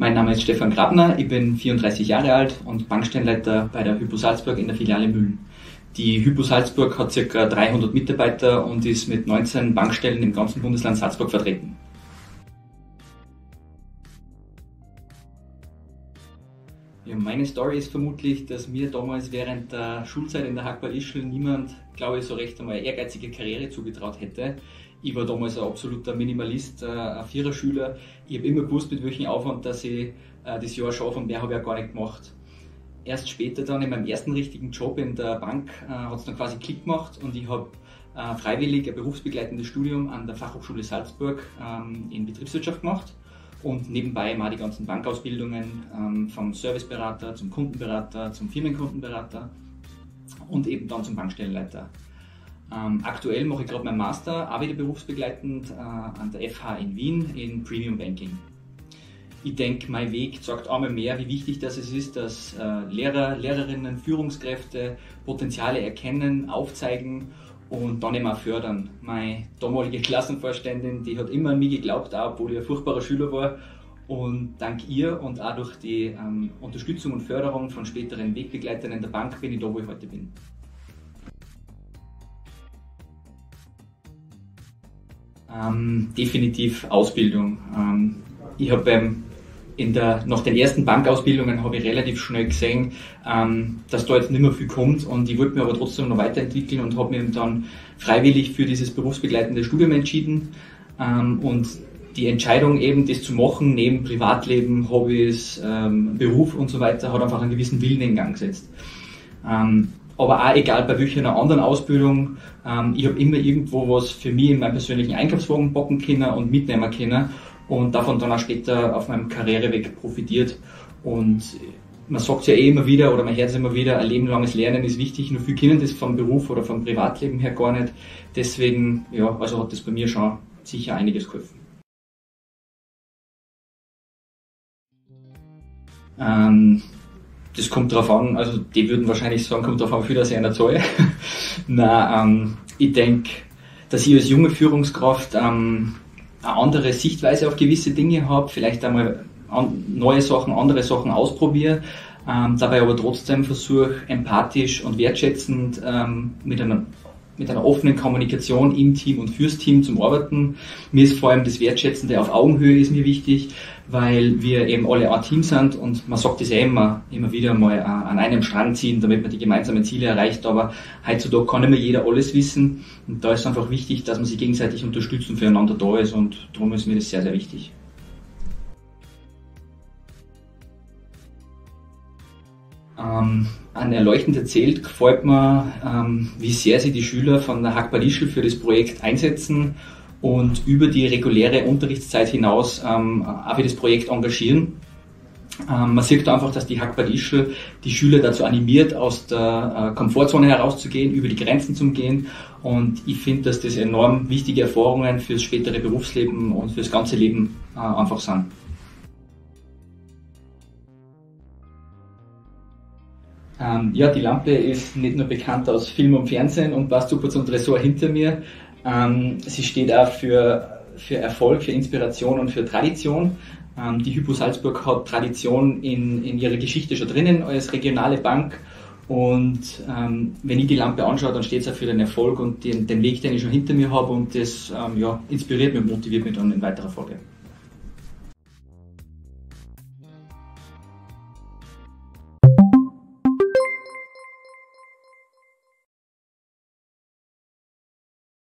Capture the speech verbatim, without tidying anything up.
Mein Name ist Stefan Grabner, ich bin vierunddreißig Jahre alt und Bankstellenleiter bei der Hypo Salzburg in der Filiale Mühlen. Die Hypo Salzburg hat ca. dreihundert Mitarbeiter und ist mit neunzehn Bankstellen im ganzen Bundesland Salzburg vertreten. Ja, meine Story ist vermutlich, dass mir damals während der Schulzeit in der Hackbar Ischl niemand, glaube ich, so recht einmal eine ehrgeizige Karriere zugetraut hätte. Ich war damals ein absoluter Minimalist, ein Viererschüler. Ich habe immer gewusst, mit welchem Aufwand dass ich das Jahr schaffe, und mehr habe ich auch gar nicht gemacht. Erst später dann in meinem ersten richtigen Job in der Bank äh, hat es dann quasi Klick gemacht und ich habe äh, freiwillig ein berufsbegleitendes Studium an der Fachhochschule Salzburg ähm, in Betriebswirtschaft gemacht und nebenbei mal die ganzen Bankausbildungen ähm, vom Serviceberater zum Kundenberater, zum Firmenkundenberater und eben dann zum Bankstellenleiter. Ähm, aktuell mache ich gerade meinen Master, auch wieder berufsbegleitend äh, an der F H in Wien in Premium Banking. Ich denke, mein Weg zeigt einmal mehr, wie wichtig das ist, dass äh, Lehrer, Lehrerinnen, Führungskräfte Potenziale erkennen, aufzeigen und dann eben auch fördern. Meine damalige Klassenvorständin, die hat immer an mich geglaubt, auch obwohl ich ein furchtbarer Schüler war. Und dank ihr und auch durch die ähm, Unterstützung und Förderung von späteren Wegbegleitern in der Bank bin ich da, wo ich heute bin. Ähm, definitiv Ausbildung. Ähm, ich habe beim In der, nach den ersten Bankausbildungen habe ich relativ schnell gesehen, ähm, dass da jetzt nicht mehr viel kommt, und ich wollte mich aber trotzdem noch weiterentwickeln und habe mich dann freiwillig für dieses berufsbegleitende Studium entschieden. Ähm, und die Entscheidung eben, das zu machen, neben Privatleben, Hobbys, ähm, Beruf und so weiter, hat einfach einen gewissen Willen in Gang gesetzt. Ähm, aber auch egal bei welcher anderen Ausbildung, ähm, ich habe immer irgendwo was für mich in meinem persönlichen Einkaufswagen packen können und mitnehmen können. Und davon dann auch später auf meinem Karriereweg profitiert. Und man sagt es ja eh immer wieder, oder man hört es immer wieder, ein lebenlanges Lernen ist wichtig, nur viele kennen das vom Beruf oder vom Privatleben her gar nicht. Deswegen, ja, also hat das bei mir schon sicher einiges geholfen. Ähm, das kommt darauf an, also die würden wahrscheinlich sagen, kommt darauf an, wie viel das einer Zahl. Nein, ähm, ich denke, dass ich als junge Führungskraft ähm, eine andere Sichtweise auf gewisse Dinge habe, vielleicht einmal an, neue Sachen, andere Sachen ausprobiere, ähm, dabei aber trotzdem versuche, empathisch und wertschätzend ähm, mit einer, mit einer offenen Kommunikation im Team und fürs Team zum Arbeiten. Mir ist vor allem das Wertschätzende auf Augenhöhe ist mir wichtig, weil wir eben alle ein Team sind und man sagt das ja immer, immer wieder mal äh, an einem Strang ziehen, damit man die gemeinsamen Ziele erreicht, aber heutzutage kann nicht mehr jeder alles wissen, und da ist es einfach wichtig, dass man sich gegenseitig unterstützt und füreinander da ist, und darum ist mir das sehr, sehr wichtig. Ähm, an Erleuchtend erzählt gefällt mir, ähm, wie sehr sich die Schüler von der Hackbar Ischl für das Projekt einsetzen und über die reguläre Unterrichtszeit hinaus ähm, auch für das Projekt engagieren. Ähm, man sieht da einfach, dass die Hackbar Ischl die Schüler dazu animiert, aus der äh, Komfortzone herauszugehen, über die Grenzen zu gehen, und ich finde, dass das enorm wichtige Erfahrungen fürs spätere Berufsleben und fürs ganze Leben äh, einfach sind. Ähm, ja, die Lampe ist nicht nur bekannt aus Film und Fernsehen und passt super zum Tresor hinter mir. Ähm, sie steht auch für, für Erfolg, für Inspiration und für Tradition. Ähm, die Hypo Salzburg hat Tradition in, in ihrer Geschichte schon drinnen als regionale Bank. Und ähm, wenn ich die Lampe anschaue, dann steht es auch für den Erfolg und den, den Weg, den ich schon hinter mir habe. Und das ähm, ja, inspiriert mich und motiviert mich dann in weiterer Folge.